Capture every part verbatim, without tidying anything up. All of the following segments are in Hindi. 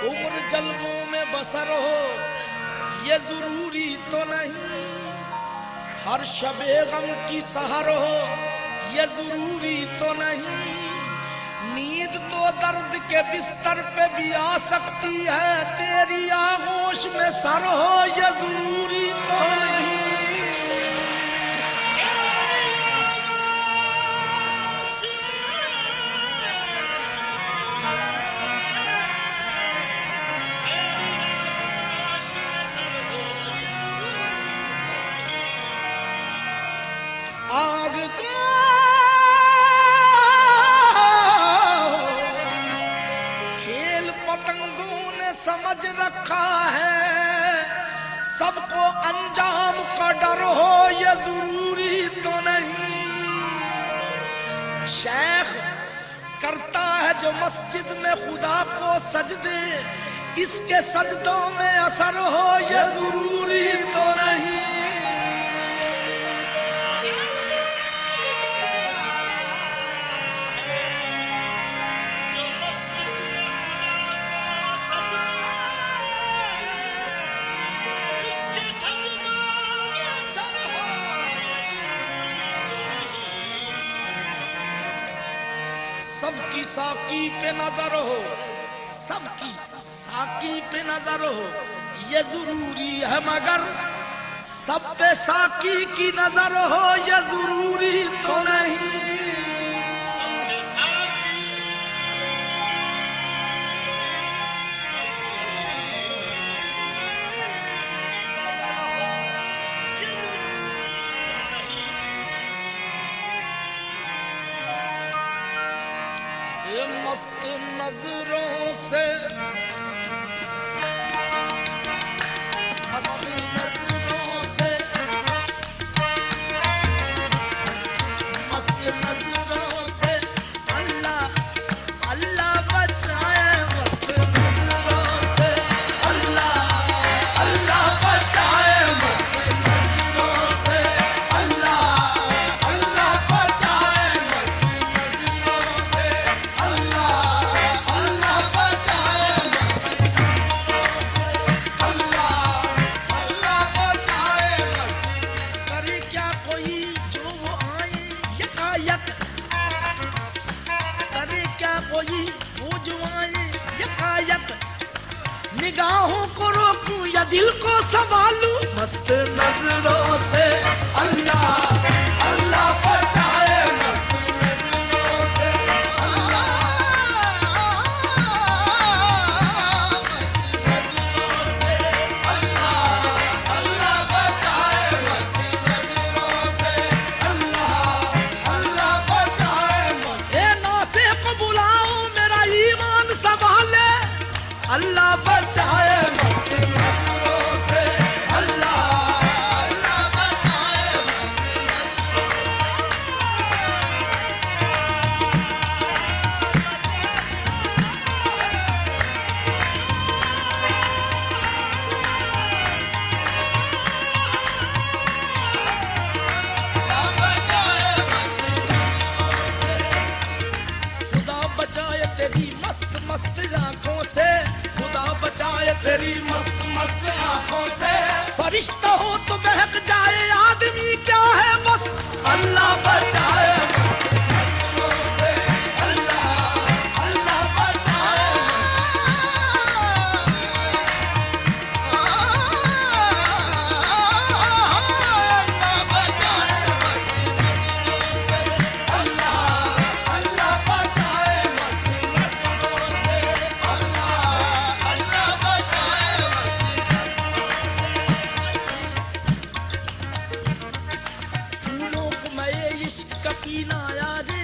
उम्र जल्बों में बसर हो ये जरूरी तो नहीं, हर शबे गम की सहर हो ये जरूरी तो नहीं, नींद तो दर्द के बिस्तर पे भी आ सकती है, तेरी आगोश में सर हो ये जरूरी तो नहीं। आग को खेल पतंगों ने समझ रखा है, सबको अंजाम का डर हो ये जरूरी तो नहीं, शेख करता है जो मस्जिद में खुदा को सजदे, इसके सजदों में असर हो ये जरूरी तो नहीं। सबकी साकी पे नजर हो, सबकी साकी पे नजर हो ये जरूरी है, मगर सब पे साकी की नजर हो ये जरूरी तो नहीं। ये मस्त नजरों से मस्त नजरों से मस्त नजरों से अल्लाह अल्लाह बचाए, मस्त नजरों से अल्लाह अल्लाह बचाए, मस्त नजरों से अल्लाह अल्लाह बचाए, मस्त नजरों से अल्लाह अल्लाह बचाए, अल्लाह बचाए। करे क्या कोई जो वो आए यकायक, करे क्या कोई वो जो आए यकायक, निगाहों को रोकूं या दिल को संभालूं, मस्त नजरों से अल्लाह अल्लाह बचाए, मस्त नजरों से अल्लाह नजरों से अल्लाह अल्लाह बचाए, मस्त नजरों से अल्लाह अल्लाह बचाए। ए नासे को बुलाओ मेरा ईमान संभाले, अल्लाह बचाए, मस्त नजरों से अल्लाह अल्लाह बचाए, खुदा बचाए तेरी मस्त मस्त आंखों से, खुदा बचाए तेरी मस्त मस्त आंखों से, फरिश्ता हो तो बहक जाए आदमी क्या है बस, अल्लाह बचाए, मस्त नजरों से अल्लाह अल्लाह बचाए, अल्लाह बचाए, मस्त नजरों से अल्लाह अल्लाह बचाए, मस्त नजरों से अल्लाह अल्लाह बचाए, फूलों को मैं इश्क का पीना यादे,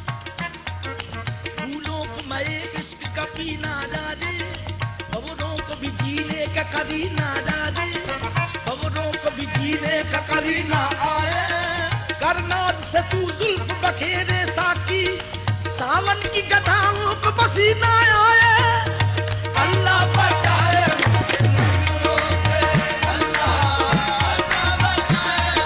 फूलों को मैं इश्क का पीना यादे, खबरों को भी जीने का करीना यादे, खबरों को भी जीने का करीना आए, करनाज से तू जुल्फ बखेरे साकी, सावन की गदाओं को पसीना आए, अल्लाह बचाए, मस्त नजरों से अल्लाह अल्लाह बचाए,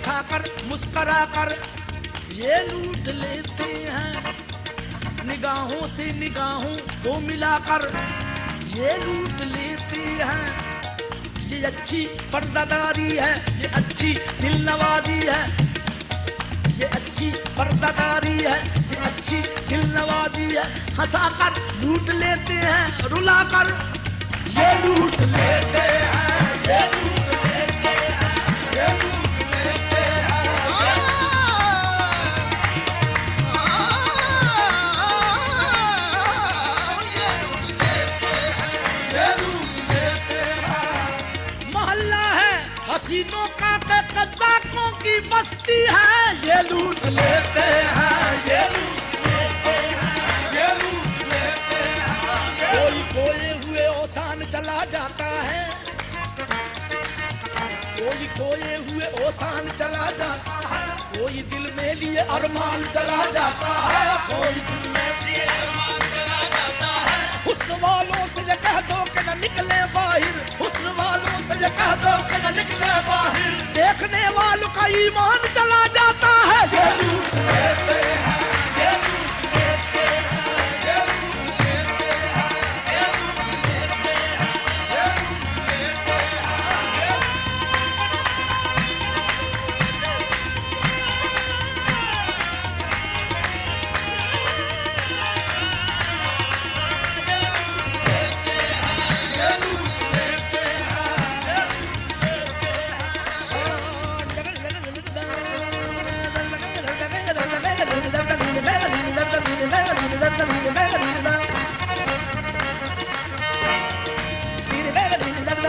दिखाकर मुस्करा कर ये लूट लेते हैं, निगाहों से निगाहों को मिलाकर ये लूट लेते हैं। ये अच्छी पर्दादारी है, ये अच्छी दिल नवाजी है, ये अच्छी पर्दादारी है, ये अच्छी दिल नवाजी है। हंसाकर लूट लेते हैं, रुलाकर ये लूट लेते हैं, ये लूट लेते हैं, ये लूट लेते हैं। ये लूट लेते हैं, ये लूट लेते हैं। मोहल्ला है हसीनों का के कज़ाकों की बस्ती है, ये लूट लेते हैं, ये लूट लेते हैं, ये लूट लेते हैं। कोई खोए हुए ओसान चला जाता है, कोई खोए हुए ओसान चला जाता है, कोई दिल में लिए अरमान चला जाता है, कोई दिल में लिए अरमान चला जाता है। हुस्न वालों से ये कह दो कि न निकले बाहर, हुस्न वालों से ये कह दो कि न निकले बाहर, देखने वालों का ईमान चला जाता है। ये लूट लेते हैं, ये लूट लेते हैं, ये लूट लेते हैं, ये लूट लेते हैं, ये लूट लेते हैं।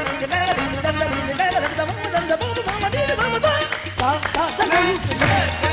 Sa sa sa